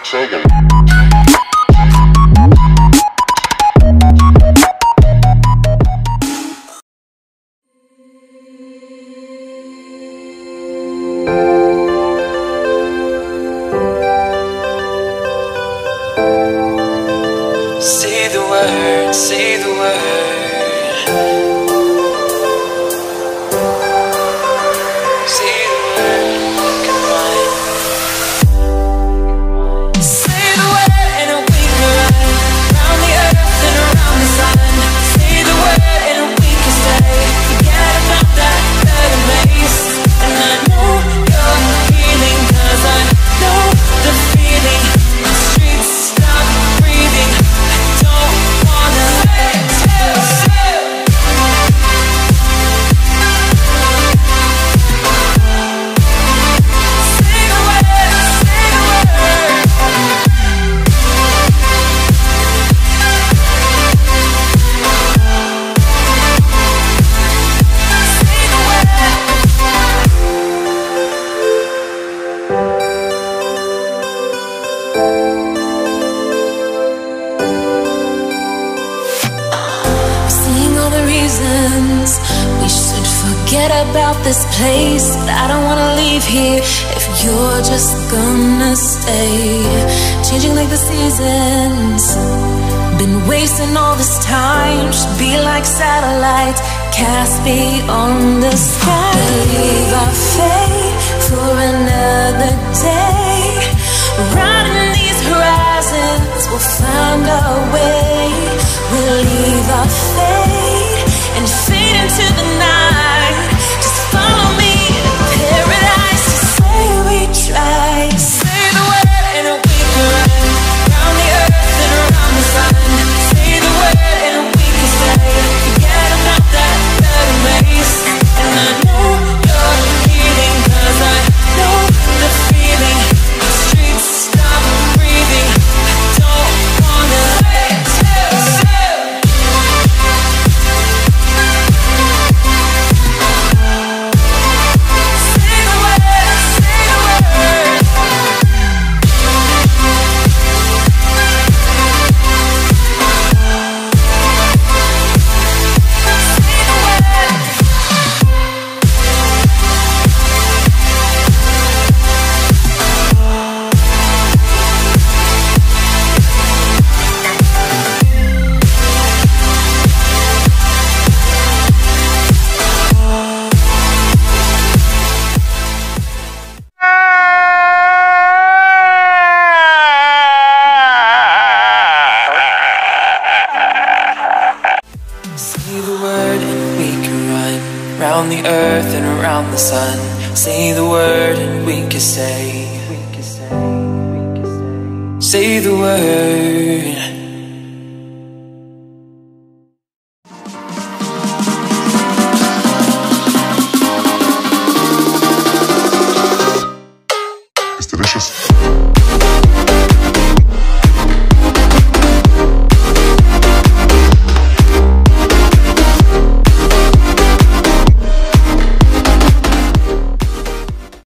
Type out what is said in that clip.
Sagan. Say the word, say the word. Say the word, come on. Say the word and we can run round the earth and around the sun. Say the word and we can stay. Forget about that better place. And I know you're healing, 'cause I know the feeling. The streets stop breathing. Don't wanna we should forget about this place, but I don't wanna leave here if you're just gonna stay. Changing like the seasons, been wasting all this time. Should be like satellites cast beyond the sky. Believe our fate for another day. Riding these horizons, we'll find our way. We'll leave our fate and fade into the night. Just follow me to paradise. Just say we tried. Say the word and we can run round the earth and around the sun. Say the word and we can stay. Forget about that better place. And I know you're healing, 'cause I know the feeling. The streets stop breathing. I don't wanna round the earth and around the sun. Say the word and we can say. Say the word.